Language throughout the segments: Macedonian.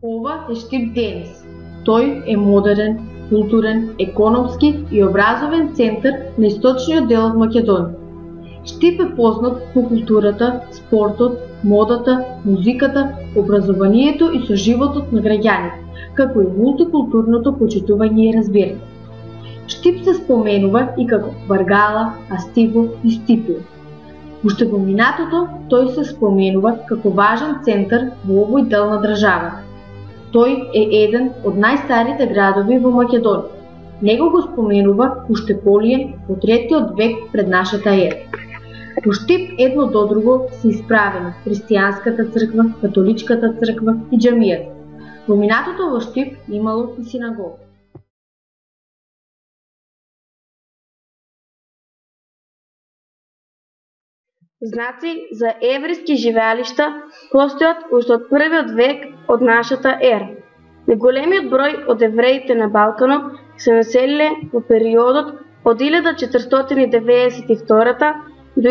Ова е Shtip денес. Тој е модерен, културен, економски и образовен центар на источниот дел од Македонија. Shtip е познат по културата, спортот, модата, музиката, образованието и соживотот на граѓаните, како и мултикултурното почитување и разбирање. Shtip се споменува и како Варгала, Астиво и Стипио. Уште во минатото тој се споменува како важен центар во овој дел на државата. Тој е еден од најстарите градови во Македонија. Него го споменува уште Полије во 3 век пред нашата ера. Во Shtip едно до друго се исправени христијанската црква, католичката црква и џамијата. Во минатото во Shtip имало и синагога. Знаци за еврејски живеалишта постојат уште од 1 век од нашата ера. Најголемиот број од евреите на Балканот се населиле во периодот од 1492 до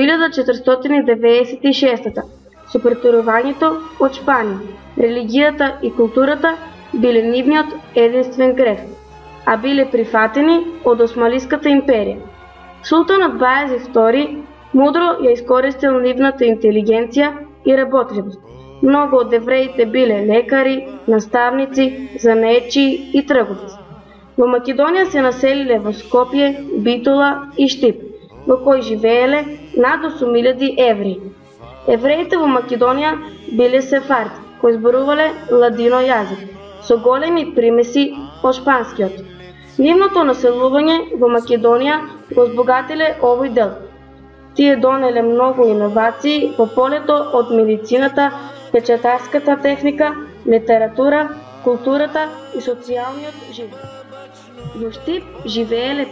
1496 со преторувањето од Шпанија. Религијата и културата биле нивниот единствен греф, а биле прифатени од Османлиската империја. Султанот Бајазид II мудро ја искористил нивната интелигенција и работливост. Многу од евреите биле лекари, наставници, занаетчии и трговци. Во Македонија се населиле во Скопје, Битола и Shtip, во кои живееле над 8.000 евреи. Евреите во Македонија биле сефарди, кои зборувале ладино јазик, со големи примеси од шпанскиот. Нивното населување во Македонија го збогатиле овој дел. Тие донеле многу иновации во полето од медицината, печатарската техника, литература, културата и социјалниот живот. Во Shtip живееле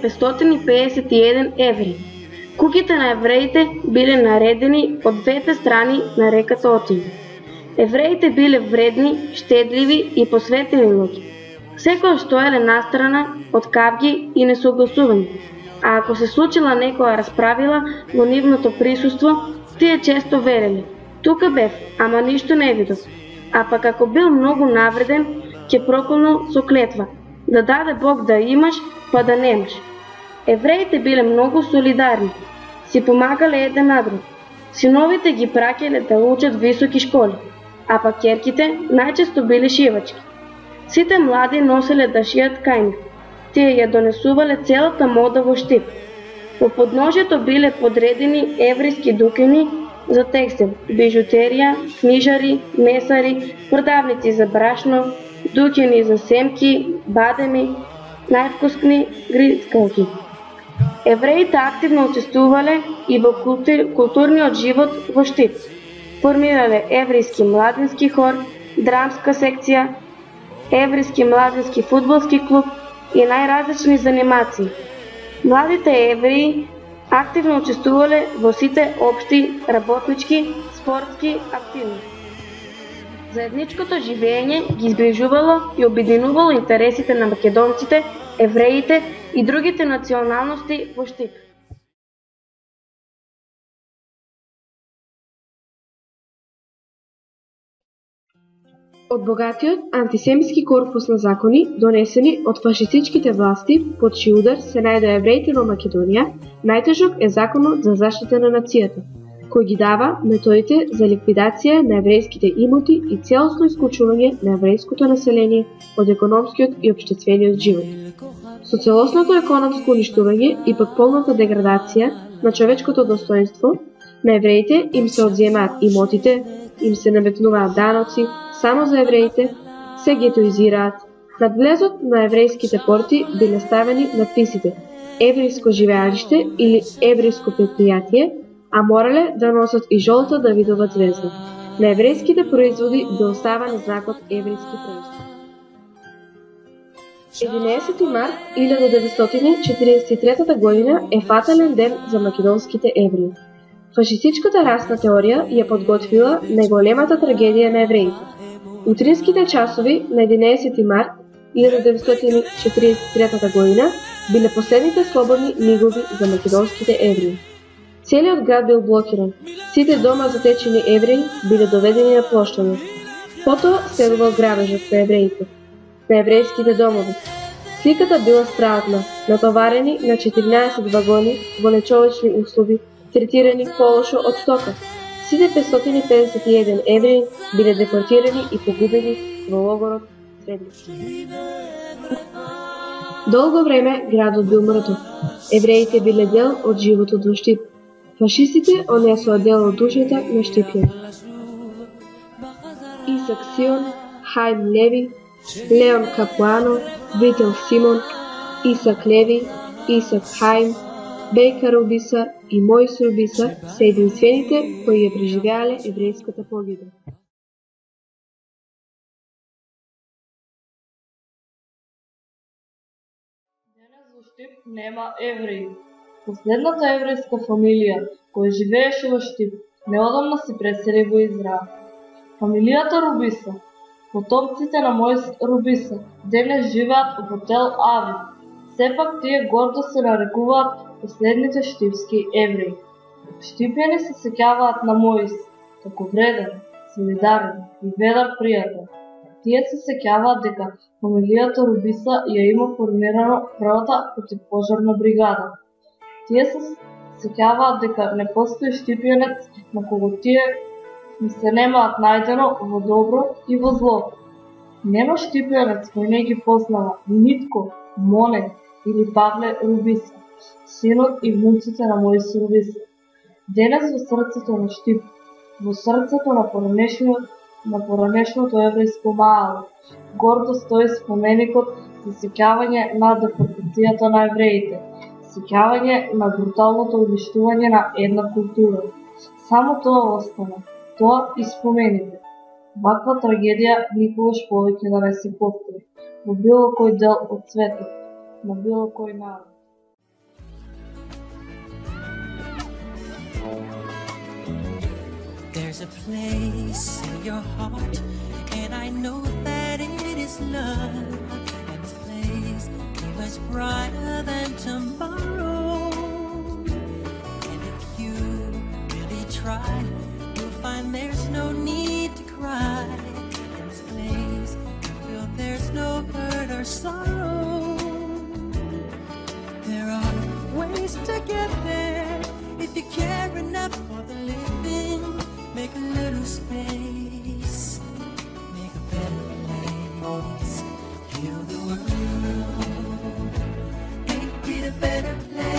551 евреи. Куќите на евреите биле наредени од двете страни на реката Отин. Евреите биле вредни, штедливи и посветени луѓе. Секој стоеле настрана од кавги и несогласување. А ако се случила некоја расправила во нивното присуство, тие често велеле: "Тука бев, ама ништо не видов." А пак ако бил многу навреден, ќе проколнул со клетва: "Да даде Бог да имаш, па да немаш." Евреите биле многу солидарни, си помагале еден на друг. Синовите ги праќале да учат високи школи, а пак ќерките најчесто биле шивачки. Сите млади носеле да шијат кај нив. Тие ја донесувале целата мода во Shtip. Во подножјето биле подредени еврејски дукани за текстил, бижутерија, книжари, месари, продавници за брашно, дукани за семки, бадеми, највкусни грицкалки. Евреите активно учествувале и во културниот живот во Shtip. Формирале еврејски младински хор, драмска секција, еврејски младински фудбалски клуб и најразлични занимации. Младите евреи активно учествувале во сите општи, работнички, спортски активности. Заедничкото живење ги изближувало и обединувало интересите на македонците, евреите и другите националности во Shtip. Од богатиот антисемитски корпус на закони, донесени од фашистичките власти, под чиј удар се најдоа евреите во Македонија, најтежок е Законот за заштита на нацијата, кој ги дава методите за ликвидација на еврејските имоти и целосно исклучување на еврејското население од економскиот и општествениот живот. Со целосното економско уништување и пак полната деградација на човечкото достоинство, на евреите им се одземаат имотите, им се наметнуваат даноци само за евреите, се гетоизираат. Над влезот на еврејските порти биле ставени надписите "Еврејско живеалиште" или "Еврејско предпријатие", а морале да носат и жолта Давидова звезда. На еврејските производи бил ставан знакот "Еврејски производ". 11 март 1943 година е фатален ден за македонските евреи. Фашистичката расна теорија ја подготвила најголемата трагедија на евреите. Утринските часови на 11 март 1943 година биле последните слободни мигови за македонските евреи. Целиот град бил блокиран. Сите дома затечени евреи биле доведени на плоштадот. Потоа следувал грабежот на евреите, на еврејските домови. Сликата била страатна, натоварени на 14 вагони во нечовечни услови, третирани полошо од стока. Сите 551 евреи биле депортирани и погубени во логорот Среднички. Долго време градот бил мртов. Евреите биле дел од животот во Штип. Фашистите однесоа дел од душата на Штипјани. Исак Сион, Хаим Леви, Леон Капуано, Вител Симон, Исак Леви, Исак Хаим, Бейка Рубиса и Мојс Рубиса се единствените кои ја преживеале еврејската погибел. Денес во Штип нема евреи. Последната еврејска фамилија која живееше во Штип неодамна се пресели во Израел. Фамилијата Рубиса, потомците на Мојс Рубиса, денес живеат во хотел Ави. Сепак тие гордо се нарекуваат последните штипски евреи. Штипјани се сеќаваат на Мојс како вреден, солидарен и ведар пријател. Тие се сеќаваат дека фамилијата Рубиса ја има формирано првата противпожарна бригада. Тие се сеќаваат дека не постои штипјанец на кого тие се немаат најдено во добро и во зло. Нема штипјанец кој не ги познава нитко Монет или Павле Рубиса, синот и внуците на Мојс Рубиса. Денес во срцето на Штип, во срцето на поранешното еврејско маало, гордо стои споменикот за сеќавање на депортацијата на евреите, сеќавање на бруталното уништување на една култура. Само тоа остана, тоа и спомените. Ваква трагедија никогаш повеќе да не се повтори во било кој дел од светот, на било кој народ. There's a place in your heart, and I know that it is love. And this place is much brighter than tomorrow. And if you really try, you'll find there's no need to cry. In this place, you feel there's no hurt or sorrow. There are ways to get there if you care enough for the living. Make a little space, make a better place. Heal the world, make it a better place.